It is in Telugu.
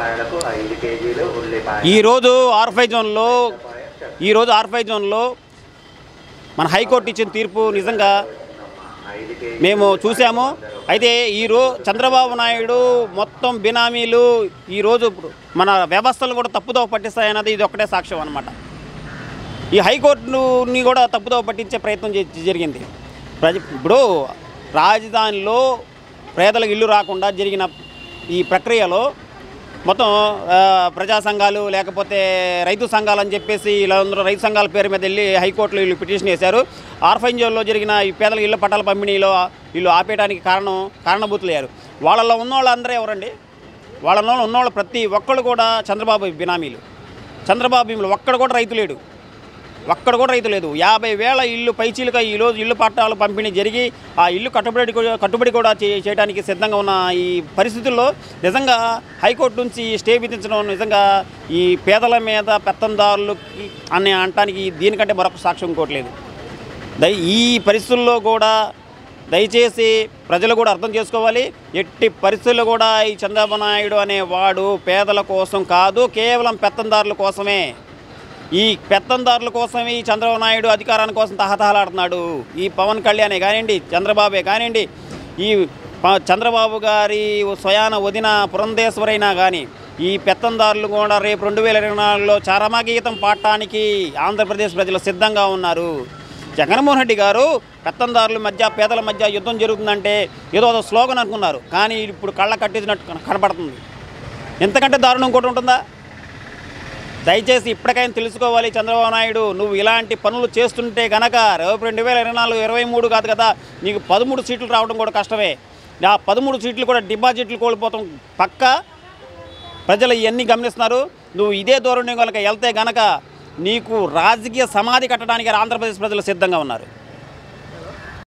ఈరోజు ఆర్ఫై జోన్లో మన హైకోర్టు ఇచ్చిన తీర్పు నిజంగా మేము చూసాము. అయితే చంద్రబాబు నాయుడు మొత్తం బినామీలు ఈరోజు మన వ్యవస్థలు కూడా తప్పుదోవ పట్టిస్తాయన్నది ఇది ఒక్కటే సాక్ష్యం అన్నమాట. ఈ హైకోర్టుని కూడా తప్పుదోవ పట్టించే ప్రయత్నం జరిగింది. ఇప్పుడు రాజధానిలో పేదలకు ఇల్లు రాకుండా జరిగిన ఈ ప్రక్రియలో మొత్తం ప్రజా సంఘాలు లేకపోతే రైతు సంఘాలు అని చెప్పేసి వీళ్ళందరూ రైతు సంఘాల పేరు మీద వెళ్ళి హైకోర్టులో వీళ్ళు పిటిషన్ వేశారు. ఆర్ఫై జోన్లో జరిగిన ఈ పేదలకు ఇళ్ల పట్టాల పంపిణీలో వీళ్ళు ఆపేయడానికి కారణభూతులయ్యారు. వాళ్ళలో ఉన్నవాళ్ళందరూ ఎవరండి? వాళ్ళలో ఉన్నవాళ్ళు ప్రతి ఒక్కళ్ళు కూడా చంద్రబాబు బినామీలు. చంద్రబాబు భీములు ఒక్కడు కూడా రైతు లేదు. 50,000 ఇల్లు పైచీలుగా ఈరోజు ఇల్లు పట్టాలు పంపిణీ జరిగి ఆ ఇల్లు కట్టుబడి కూడా చేయడానికి సిద్ధంగా ఉన్న ఈ పరిస్థితుల్లో నిజంగా హైకోర్టు నుంచి స్టే విధించడం నిజంగా ఈ పేదల మీద పెత్తందారులకి అని అనటానికి దీనికంటే మరొక సాక్ష్యం ఇంకోట్లేదు. ఈ పరిస్థితుల్లో కూడా దయచేసి ప్రజలు కూడా అర్థం చేసుకోవాలి. ఎట్టి పరిస్థితుల్లో కూడా ఈ చంద్రబాబు నాయుడు అనేవాడు పేదల కోసం కాదు, కేవలం పెత్తందారుల కోసమే. ఈ పెత్తందారుల కోసమే ఈ చంద్రబాబు నాయుడు అధికారాని కోసం తహతహలాడుతున్నాడు. ఈ పవన్ కళ్యాణే కానివ్వండి, చంద్రబాబే కానివ్వండి, ఈ చంద్రబాబు గారి స్వయాన వదిన పురంధేశ్వరైనా కానీ ఈ పెత్తందారులు కూడా రేపు 2024లో చరమగీతం పాడటానికి ఆంధ్రప్రదేశ్ ప్రజలు సిద్ధంగా ఉన్నారు. జగన్మోహన్ రెడ్డి గారు పెత్తందారుల మధ్య పేదల మధ్య యుద్ధం జరుగుతుందంటే ఏదో స్లోగన్ అనుకున్నారు, కానీ ఇప్పుడు కళ్ళ కట్టించినట్టు కనపడుతుంది. ఎంతకంటే దారుణం ఇంకోటి ఉంటుందా? దయచేసి ఇప్పటికైనా తెలుసుకోవాలి చంద్రబాబు నాయుడు, నువ్వు ఇలాంటి పనులు చేస్తుంటే కనుక రేపు 2024 23 కాదు కదా, నీకు 13 సీట్లు రావడం కూడా కష్టమే. ఆ 13 సీట్లు కూడా డిపాజిట్లు కోల్పోతాం పక్క. ప్రజలు ఇవన్నీ గమనిస్తున్నారు. నువ్వు ఇదే ధోరణి కనుక వెళ్తే కనుక నీకు రాజకీయ సమాధి కట్టడానికి ఆంధ్రప్రదేశ్ ప్రజలు సిద్ధంగా ఉన్నారు.